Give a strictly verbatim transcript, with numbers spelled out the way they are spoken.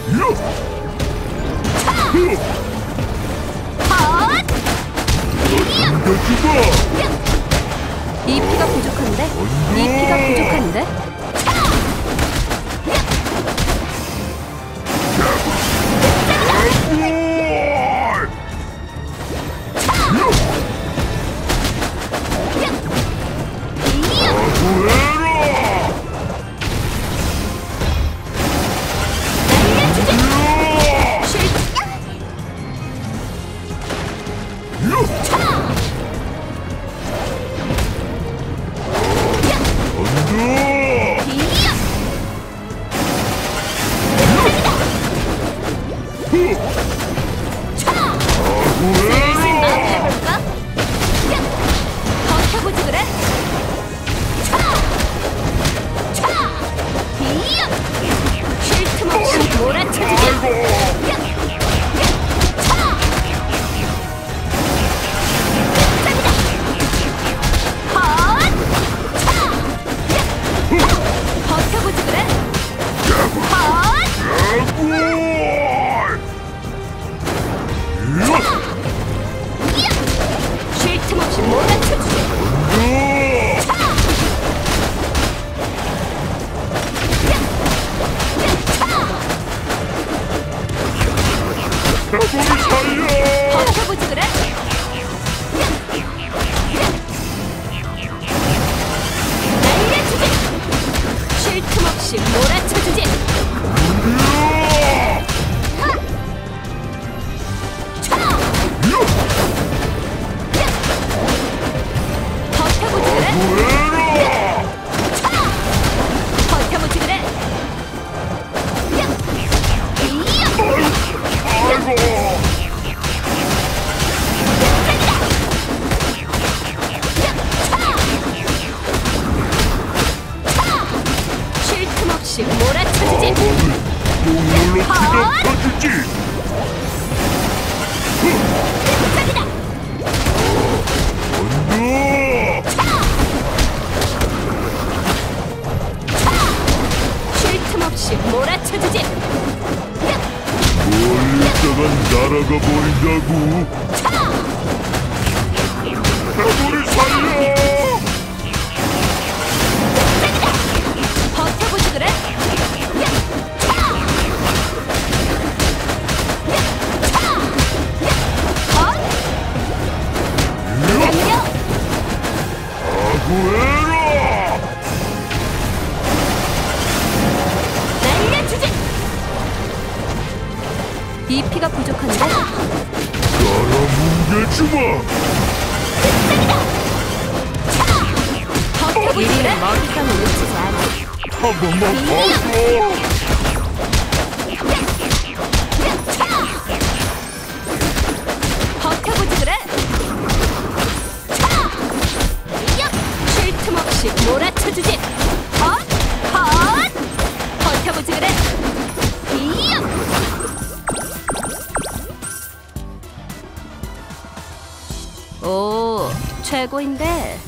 이 피가 부족한데? 이 피가 부족한데? 버텨보지 그래? 날려주지! 쉴 틈 없이 몰아쳐주지! 버텨보지 그래? 버텨보지 그래? 쉴 틈 없이 몰아쳐주지! 똥물로 뒤덮어주지! 끈적이다! 쉴 틈 없이 몰아쳐주지! 멀리 있다간 날아가 버린다고! 우리 살려! 버텨보지 그래? 아구에라! 날려주지! 이 피가 부족한데? 깔아뭉개주마! 버텨보지 그래? 먹잇감을 놓치지 않아. 한 번만 봐줘! 버텨보지 그래? 쉴 틈 없이 몰아쳐주지! 헛! 헛! 버텨보지 그래? 이야! 오, 최고인데